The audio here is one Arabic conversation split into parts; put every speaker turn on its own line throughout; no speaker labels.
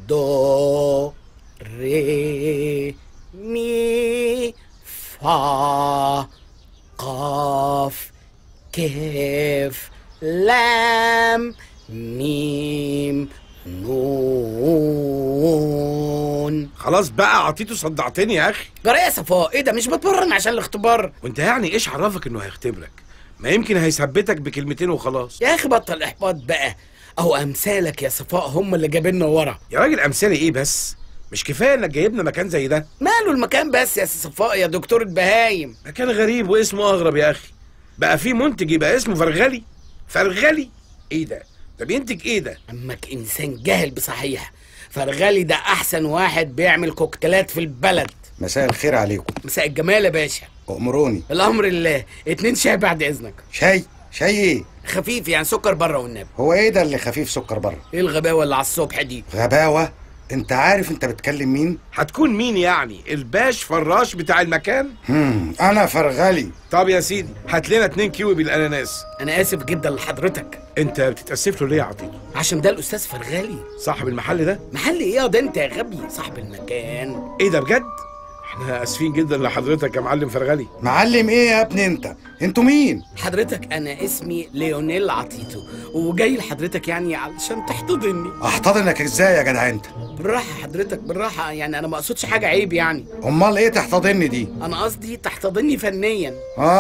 دو ري مي فا قاف كيف لام ميم نون.
خلاص بقى عطيته، صدعتني يا اخي.
جرى يا صفاء، ايه ده؟ مش بتمرن عشان الاختبار؟
وانت يعني ايش عرفك انه هيختبرك؟ ما يمكن هيثبتك بكلمتين وخلاص.
يا اخي بطل احباط بقى، اهو امثالك يا صفاء هم اللي جايبيننا ورا.
يا راجل امثالي ايه بس؟ مش كفايه انك جايبنا مكان زي ده؟
ماله المكان بس يا صفاء يا دكتور البهايم؟
مكان غريب واسمه اغرب يا اخي. بقى في منتج يبقى اسمه فرغلي. فرغلي ايه ده؟ ده بينتج ايه ده؟
عمك انسان جاهل بصحيح. فرغلي ده احسن واحد بيعمل كوكتيلات في البلد.
مساء الخير عليكم.
مساء الجمال يا باشا.
أؤمروني.
الامر لله. 2 شاي بعد اذنك.
شاي ايه؟
خفيف يعني سكر بره والنبي.
هو ايه ده اللي خفيف سكر بره؟
ايه الغباوه اللي على الصبح دي؟
غباوه؟ انت عارف انت بتكلم مين؟
هتكون مين يعني؟ الباش فراش بتاع المكان؟
انا فرغلي.
طب يا سيدي هات لنا 2 كيوي بالاناناس.
انا اسف جدا لحضرتك.
انت بتتاسف له ليه يا عطيته؟
عشان ده الاستاذ فرغلي صاحب
المحل ده.
محل ايه ده انت يا غبي؟ صاحب المكان.
ايه ده بجد؟ احنا اسفين جدا لحضرتك يا معلم فرغلي.
معلم ايه يا ابني انت؟ انتوا مين؟
حضرتك انا اسمي ليونيل عطيتو، وجاي لحضرتك يعني علشان تحتضني.
احتضنك ازاي يا جدع انت؟
بالراحه حضرتك بالراحه، يعني انا ما اقصدش حاجه عيب يعني.
امال ايه تحتضني دي؟
انا قصدي تحتضني فنيا.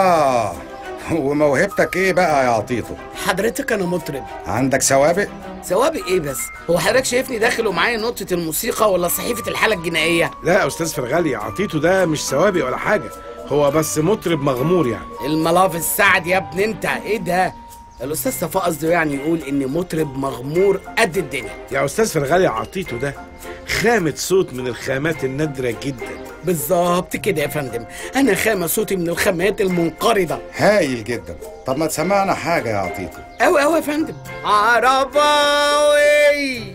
وموهبتك ايه بقى يا عطيتو؟
حضرتك انا مطرب.
عندك سوابق؟
سوابق ايه بس؟ هو حضرتك شايفني داخل ومعايا نقطة الموسيقى ولا صحيفة الحالة الجنائية؟
لا يا استاذ فرغلي، عطيته ده مش سوابق ولا حاجة، هو بس مطرب مغمور يعني.
الملاف السعد يا ابني انت، ايه ده؟ الاستاذ صفاء قصده يعني يقول ان مطرب مغمور قد الدنيا.
يا استاذ فرغلي عطيته ده خامة صوت من الخامات النادرة جدا.
بالظبط كده يا فندم، انا خامة صوتي من الخامات المنقرضة.
هايل جدا. طب ما تسمعنا حاجة يا عطيته.
اوي يا فندم. عرباوي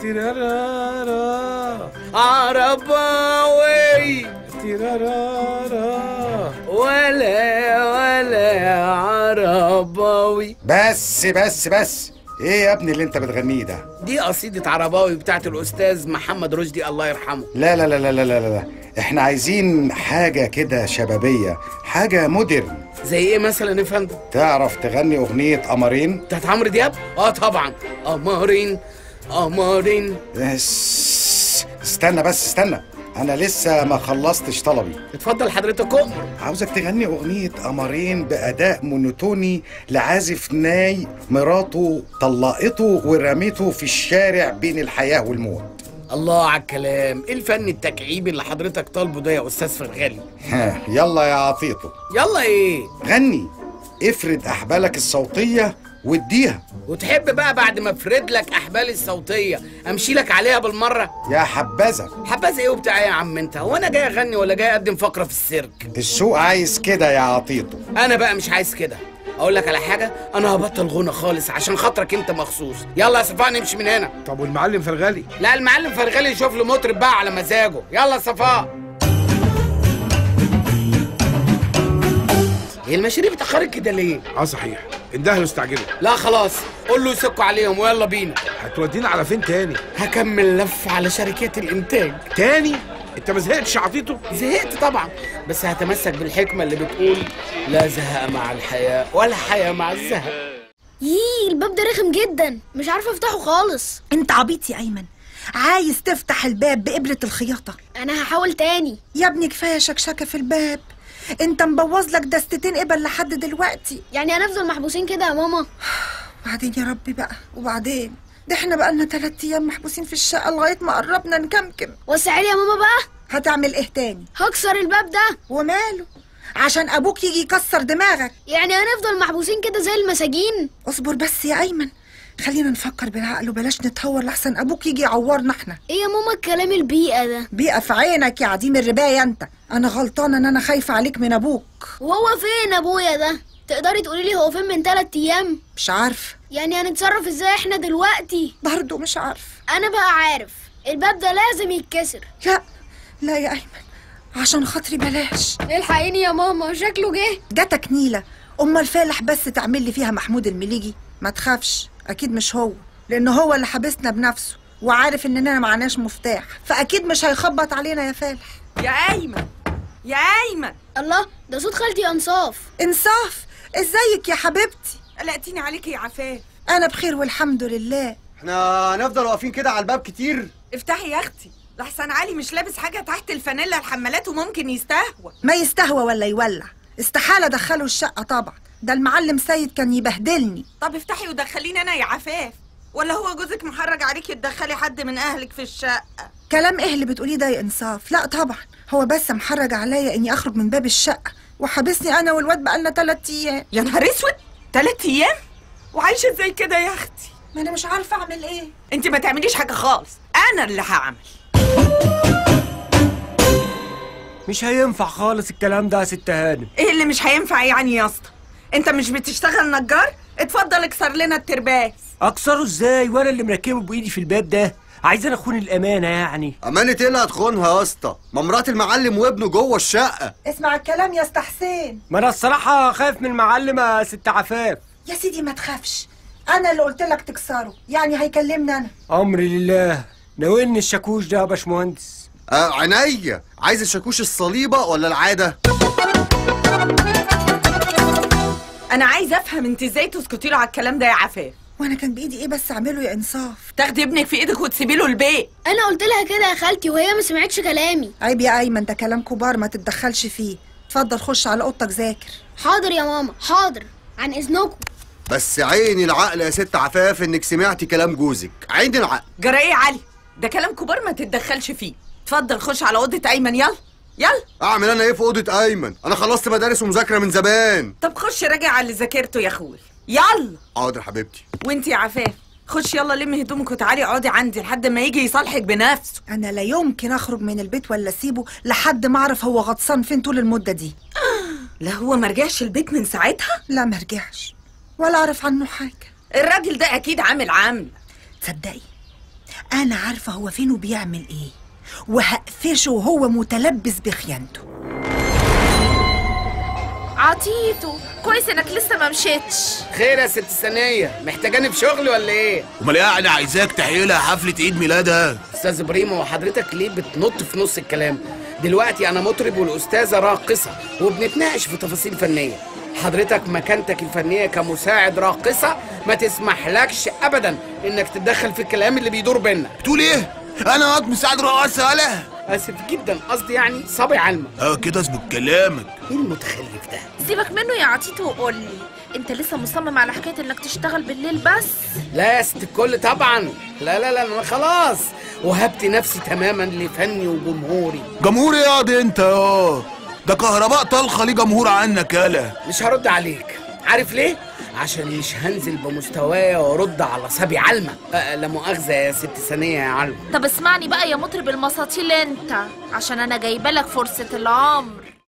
عرباوي ولا عرباوي.
بس ايه يا ابني اللي انت بتغنيه ده؟
دي قصيدة عرباوي بتاعت الأستاذ محمد رشدي الله يرحمه.
لا لا لا لا لا لا لا، احنا عايزين حاجة كده شبابية، حاجة مودرن.
زي ايه مثلا يا فندم؟
تعرف تغني أغنية قمرين؟
بتاعت عمرو دياب؟ طبعا. قمرين قمرين.
استنى، أنا لسه ما خلصتش طلبي.
اتفضل حضرتك أؤمر.
عاوزك تغني أغنية قمرين بأداء مونوتوني لعازف ناي مراته طلقته ورميته في الشارع بين الحياة والموت.
الله على الكلام، ايه الفن التكعيبي اللي حضرتك طالبه ده يا أستاذ فرغلي؟
يلا يا عطيته.
يلا ايه؟
غني، افرد أحبالك الصوتية واديها.
وتحب بقى بعد ما افرد لك احبالي الصوتيه امشي لك عليها بالمره؟
يا حبذا.
حبذا ايه وبتاع ايه يا عم انت؟ هو انا جاي اغني ولا جاي اقدم فقره في السيرك؟
السوق عايز كده يا عطيته.
انا بقى مش عايز كده. اقول لك على حاجه، انا هبطل غنى خالص عشان خاطرك انت مخصوص. يلا يا صفاء نمشي من هنا.
طب والمعلم فرغلي؟
لا المعلم فرغلي يشوف له مطرب بقى على مزاجه. يلا يا صفاء. هي المشاريع اتأخرت كده ليه؟
صحيح، اندهلوا استعجلوا.
لا خلاص، قول له يسكوا عليهم ويلا بينا.
هتودينا على فين تاني؟
هكمل لف على شركات الإنتاج.
تاني؟ أنت ما زهقتش عطيته؟
زهقت طبعا، بس هتمسك بالحكمة اللي بتقول لا زهق مع الحياة ولا حياة مع الزهق.
الباب ده رخم جدا، مش عارفة افتحه خالص.
انت عبيط يا أيمن، عايز تفتح الباب بإبرة الخياطة.
أنا هحاول تاني.
يا ابني كفاية شكشكة في الباب، انت مبوظ لك دستتين إبل لحد دلوقتي.
يعني هنفضل محبوسين كده يا ماما؟
وبعدين يا ربي بقى، وبعدين ده احنا بقالنا 3 أيام محبوسين في الشقة لغاية ما قربنا نكمكم.
وسعي يا ماما بقى.
هتعمل ايه تاني؟
هكسر الباب ده.
وماله؟ عشان أبوك يجي يكسر دماغك.
يعني هنفضل محبوسين كده زي المساجين؟
اصبر بس يا أيمن، خلينا نفكر بالعقل وبلاش نتهور لحسن أبوك يجي يعورنا احنا.
ايه يا ماما الكلام البيئة ده؟
بيئة في عينك يا عديم الرباية انت. أنا غلطانة إن أنا خايفة عليك من أبوك.
وهو فين أبويا ده؟ تقدري تقولي لي هو فين من 3 أيام؟
مش عارفة.
يعني هنتصرف ازاي احنا دلوقتي؟
برضه مش عارفة.
أنا بقى عارف، الباب ده لازم يتكسر.
لا يا أيمن، عشان خاطري بلاش.
الحقيني يا ماما، شكله
جاتك نيلة. أما الفالح بس تعمل لي فيها محمود المليجي. ما تخافش، أكيد مش هو، لأنه هو اللي حبسنا بنفسه وعارف اننا معناش مفتاح، فاكيد مش هيخبط علينا يا فالح.
يا ايمن يا ايمن.
الله، ده صوت خالتي انصاف.
انصاف، ازيك يا حبيبتي؟
قلقتيني عليكي يا عفاف.
انا بخير والحمد لله.
احنا هنفضل واقفين كده على الباب كتير؟
افتحي يا اختي، لحسن علي مش لابس حاجه تحت الفانيلا الحمالات وممكن يستهوى.
ما يستهوى ولا يولع، استحالة ادخله الشقة طبعا، ده المعلم سيد كان يبهدلني.
طب افتحي ودخليني انا يا عفاف، ولا هو جوزك محرج عليكي تدخلي حد من اهلك في الشقه؟
كلام ايه اللي بتقوليه ده يا انصاف؟ لا طبعا، هو بس محرج عليا اني اخرج من باب الشقة وحبسني انا والواد بقالنا 3 ايام.
يا نهار اسود، 3 ايام؟ وعايشه ازاي كده يا اختي؟
ما انا مش عارفة اعمل ايه.
انت ما تعمليش حاجه خالص، انا اللي هعمل.
مش هينفع خالص الكلام ده يا ست هانم.
ايه اللي مش هينفع يعني يا اسطى؟ انت مش بتشتغل نجار؟ اتفضل اكسر لنا الترباس.
اكسره ازاي وانا اللي مركبه بايدي في الباب ده؟ عايزين اخون الامانه يعني.
امانة ايه اللي هتخونها يا اسطى؟ ما مرات المعلم وابنه جوه الشقه.
اسمع الكلام يا استا حسين.
ما انا الصراحه خايف من المعلم يا ست عفاف.
يا سيدي ما تخافش، انا اللي قلت لك تكسره، يعني هيكلمني انا.
امري لله. ناولني الشاكوش ده يا باشمهندس.
عينيا. عايز الشاكوش الصليبه ولا العاده؟
انا عايز افهم انت ازاي تسكتي له على الكلام ده يا عفاف؟
وانا كان بايدي ايه بس اعمله يا انصاف؟
تاخدي ابنك في ايدك وتسيبي له البيت.
انا قلت لها كده يا خالتي وهي ما سمعتش كلامي.
عيب يا ايمن، ده كلام كبار ما تتدخلش فيه. اتفضل خش على اوضتك ذاكر.
حاضر يا ماما، حاضر، عن اذنكم.
بس عيني العقل يا ست عفاف انك سمعتي كلام جوزك، عيني العقل.
جرى ايه يا علي؟ ده كلام كبار ما تتدخلش فيه. اتفضل خش على اوضه ايمن، يلا يلا.
اعمل انا ايه في اوضه ايمن؟ انا خلصت مدارس ومذاكره من زمان.
طب خش راجع على اللي ذاكرته يا اخوي، يلا.
حاضر حبيبتي.
وانت يا عفاف خش يلا لمي هدومك وتعالي اقعدي عندي لحد ما يجي يصالحك بنفسه.
انا لا يمكن اخرج من البيت ولا اسيبه لحد ما اعرف هو غطسان فين طول المده دي.
لا هو ما رجعش البيت من ساعتها؟
لا ما رجعش ولا اعرف عنه حاجه.
الراجل ده اكيد عامل.
تصدقي انا عارفه هو فين وبيعمل ايه، وهقفشه وهو متلبس بخيانته.
عطيته كويس انك لسه ما مشيتش.
خير يا ست ثانية، محتاجاني في شغل ولا ايه؟
امال يعني عايزاك تحيي لها حفله عيد ميلادها.
استاذ ابراهيم، هو حضرتك ليه بتنط في نص الكلام؟ دلوقتي انا مطرب والاستاذه راقصه وبنتناقش في تفاصيل فنيه. حضرتك مكانتك الفنيه كمساعد راقصه ما تسمحلكش ابدا انك تتدخل في الكلام اللي بيدور بينا.
بتقول ايه؟ انا قد مساعد رقاصه يالا؟
اسف جدا، قصدي يعني صبي علمك.
كده اظبط كلامك.
ايه المتخلف ده؟
سيبك منه يا عطيته وقولي، انت لسه مصمم على حكايه انك تشتغل بالليل بس؟
لا يا ست الكل طبعا، لا انا خلاص وهبت نفسي تماما لفني وجمهوري.
جمهور ايه يا دي انت؟ ده كهرباء طلخه ليه جمهور عنك يالا.
مش هرد عليك، عارف ليه؟ عشان مش هنزل بمستوايا وارد على صبي علمة. لا مؤاخذة يا ست ثانية يا علمة.
طب اسمعني بقى يا مطرب المساطيل انت، عشان انا جايبه لك فرصه العمر.